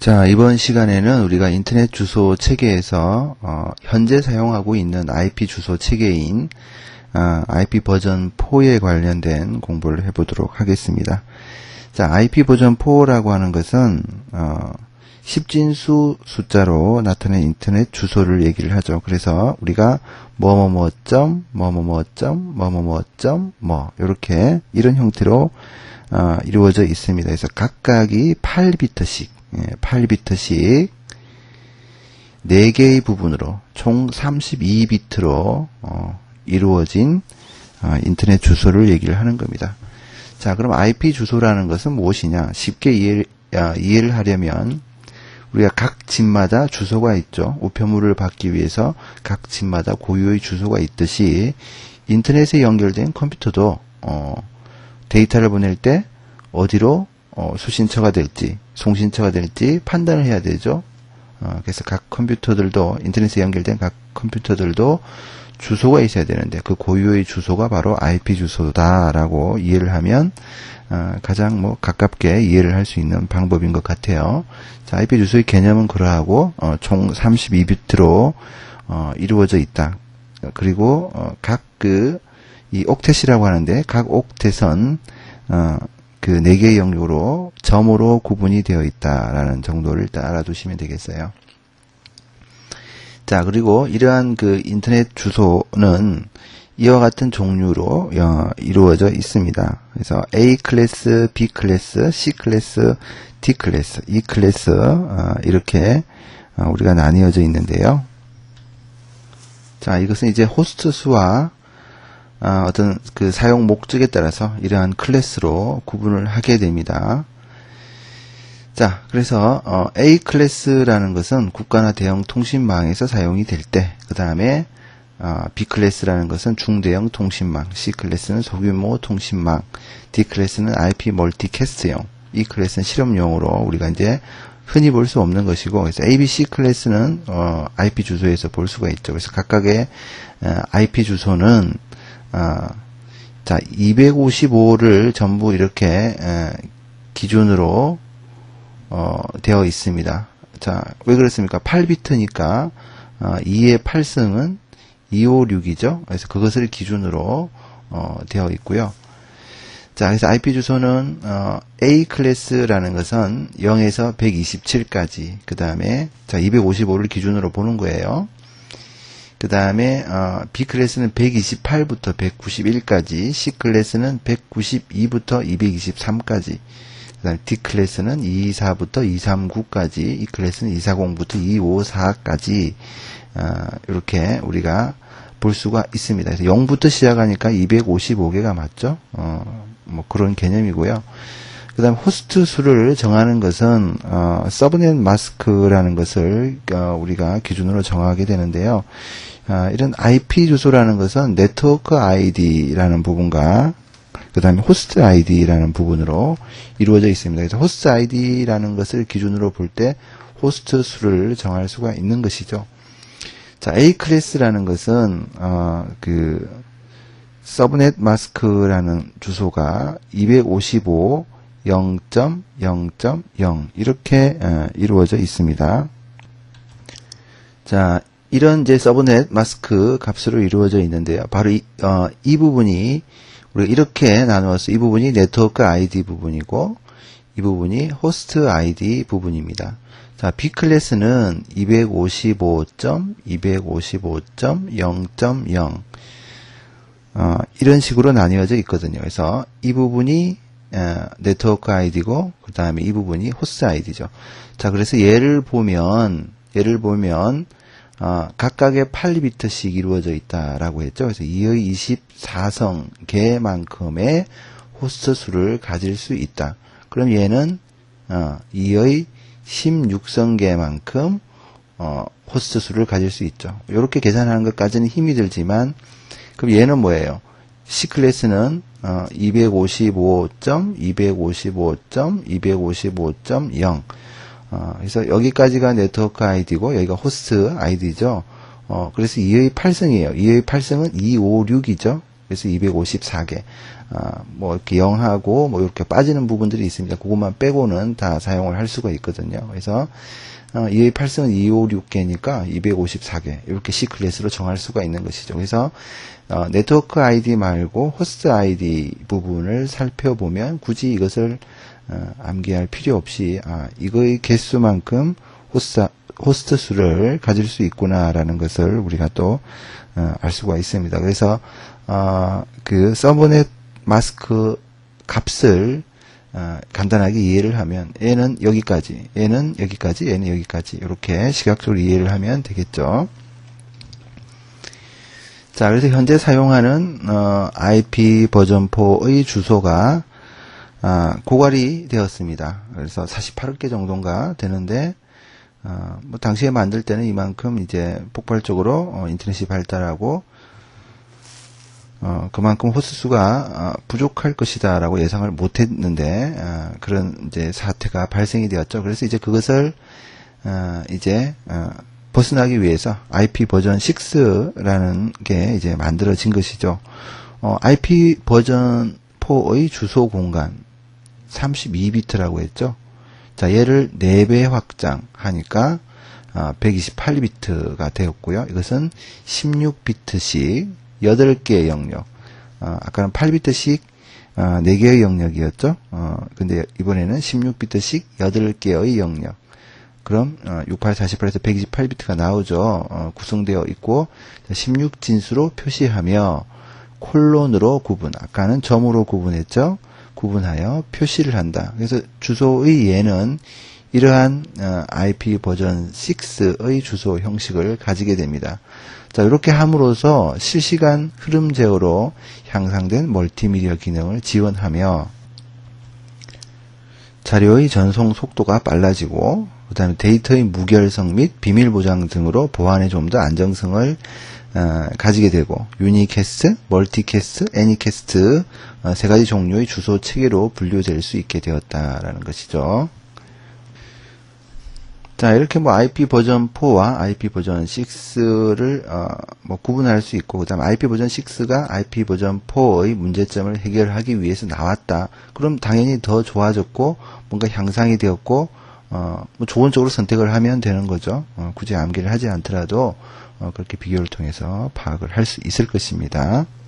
자, 이번 시간에는 우리가 인터넷 주소 체계에서 현재 사용하고 있는 IP 주소 체계인 IP 버전 4에 관련된 공부를 해보도록 하겠습니다. 자, IP 버전 4라고 하는 것은 10진수 숫자로 나타낸 인터넷 주소를 얘기를 하죠. 그래서 우리가 이렇게 이런 형태로 이루어져 있습니다. 그래서 각각이 8비트씩 4개의 부분으로 총 32비트로 이루어진 인터넷 주소를 얘기를 하는 겁니다. 자, 그럼 IP 주소라는 것은 무엇이냐? 쉽게 이해를 하려면 우리가 각 집마다 주소가 있죠. 우편물을 받기 위해서 각 집마다 고유의 주소가 있듯이 인터넷에 연결된 컴퓨터도 데이터를 보낼 때 어디로 수신처가 될지 송신처가 될지 판단을 해야 되죠. 그래서 각 컴퓨터들도 인터넷에 연결된 각 컴퓨터들도 주소가 있어야 되는데 그 고유의 주소가 바로 IP 주소다라고 이해를 하면 가장 가깝게 이해를 할 수 있는 방법인 것 같아요. 자, IP 주소의 개념은 그러하고 총 32비트로 이루어져 있다. 그리고 각 이 옥텟이라고 하는데 각 옥텟은 그 4개의 영역으로 점으로 구분이 되어 있다라는 정도를 일단 알아두시면 되겠어요. 자, 그리고 이러한 그 인터넷 주소는 이와 같은 종류로 이루어져 있습니다. 그래서 A 클래스, B 클래스, C 클래스, D 클래스, E 클래스 이렇게 우리가 나뉘어져 있는데요. 자, 이것은 이제 호스트 수와 어떤 그 사용 목적에 따라서 이러한 클래스로 구분을 하게 됩니다. 자, 그래서 A 클래스라는 것은 국가나 대형 통신망에서 사용이 될 때, 그 다음에 B 클래스라는 것은 중대형 통신망, C 클래스는 소규모 통신망, D 클래스는 IP 멀티캐스트용, E 클래스는 실험용으로 우리가 이제 흔히 볼 수 없는 것이고, 그래서 A, B, C 클래스는 IP 주소에서 볼 수가 있죠. 그래서 각각의 IP 주소는 자, 255를 전부 이렇게 기준으로 되어 있습니다. 자, 왜 그렇습니까? 8비트니까 2의 8승은 256이죠. 그래서 그것을 기준으로 되어 있고요. 자, 그래서 IP 주소는 A 클래스라는 것은 0에서 127까지, 그 다음에 자 255를 기준으로 보는 거예요. 그 다음에 B 클래스는 128부터 191까지, C 클래스는 192부터 223까지, 그 다음에 D 클래스는 224부터 239까지, E 클래스는 240부터 254까지 이렇게 우리가 볼 수가 있습니다. 그래서 0부터 시작하니까 255개가 맞죠? 그런 개념이고요. 그 다음 호스트 수를 정하는 것은 서브넷 마스크라는 것을 우리가 기준으로 정하게 되는데요. 이런 IP 주소라는 것은 네트워크 ID라는 부분과 그 다음에 호스트 ID라는 부분으로 이루어져 있습니다. 그래서 호스트 ID라는 것을 기준으로 볼 때 호스트 수를 정할 수가 있는 것이죠. 자, A 클래스라는 것은 그 서브넷 마스크라는 주소가 255 0.0.0 이렇게 이루어져 있습니다. 자, 이런 이제 서브넷 마스크 값으로 이루어져 있는데요. 바로 이 부분이 우리가 이렇게 나누어서 이 부분이 네트워크 ID 부분이고 이 부분이 호스트 ID 부분입니다. 자, B 클래스는 255.255.0.0 이런 식으로 나뉘어져 있거든요. 그래서 이 부분이 네트워크 아이디고 그 다음에 이 부분이 호스트 아이디죠. 자, 그래서 예를 보면 각각의 8비트씩 이루어져 있다라고 했죠. 그래서 2의 24성개만큼의 호스트 수를 가질 수 있다. 그럼 얘는 2의 16성개만큼 호스트 수를 가질 수 있죠. 이렇게 계산하는 것까지는 힘이 들지만 그럼 얘는 뭐예요? C 클래스는 255.255.255.0 그래서 여기까지가 네트워크 아이디고 여기가 호스트 아이디죠. 그래서 2의 8승이에요. 2의 8승은 256이죠. 그래서 254개. 뭐 이렇게 0하고 뭐 이렇게 빠지는 부분들이 있습니다. 그것만 빼고는 다 사용을 할 수가 있거든요. 그래서 EA 8승은 256개니까 254개 이렇게 C 클래스로 정할 수가 있는 것이죠. 그래서 네트워크 아이디 말고 호스트 아이디 부분을 살펴보면 굳이 이것을 암기할 필요 없이 이거의 개수만큼 호스트 수를 가질 수 있구나라는 것을 우리가 또 알 수가 있습니다. 그래서 그 서브넷 마스크 값을 간단하게 이해를 하면 얘는 여기까지, 얘는 여기까지, 얘는 여기까지 이렇게 시각적으로 이해를 하면 되겠죠. 자, 그래서 현재 사용하는 IP 버전 4의 주소가 고갈이 되었습니다. 그래서 48억 개 정도인가 되는데 뭐 당시에 만들 때는 이만큼 이제 폭발적으로 인터넷이 발달하고 그만큼 호스 수가 부족할 것이다라고 예상을 못했는데 그런 이제 사태가 발생이 되었죠. 그래서 이제 그것을 이제 벗어나기 위해서 IP 버전 6라는 게 이제 만들어진 것이죠. IP 버전 4의 주소 공간 32비트라고 했죠. 자, 얘를 4배 확장하니까 128비트가 되었고요. 이것은 16비트씩 8개의 영역. 아까는 8비트씩 4개의 영역이었죠. 근데 이번에는 16비트씩 8개의 영역. 그럼 68, 48에서 128비트가 나오죠. 구성되어 있고 16진수로 표시하며 콜론으로 구분. 아까는 점으로 구분했죠. 구분하여 표시를 한다. 그래서 주소의 얘는 이러한 IP 버전 6의 주소 형식을 가지게 됩니다. 자, 이렇게 함으로써 실시간 흐름 제어로 향상된 멀티미디어 기능을 지원하며 자료의 전송 속도가 빨라지고 그 다음에 데이터의 무결성 및 비밀 보장 등으로 보안에 좀 더 안정성을 가지게 되고 유니캐스트, 멀티캐스트, 애니캐스트 세 가지 종류의 주소 체계로 분류될 수 있게 되었다라는 것이죠. 자, 이렇게 뭐 IP 버전 4와 IP 버전 6를 뭐 구분할 수 있고 그다음에 IP 버전 6가 IP 버전 4의 문제점을 해결하기 위해서 나왔다. 그럼 당연히 더 좋아졌고 뭔가 향상이 되었고 뭐 좋은 쪽으로 선택을 하면 되는 거죠. 굳이 암기를 하지 않더라도 그렇게 비교를 통해서 파악을 할 수 있을 것입니다.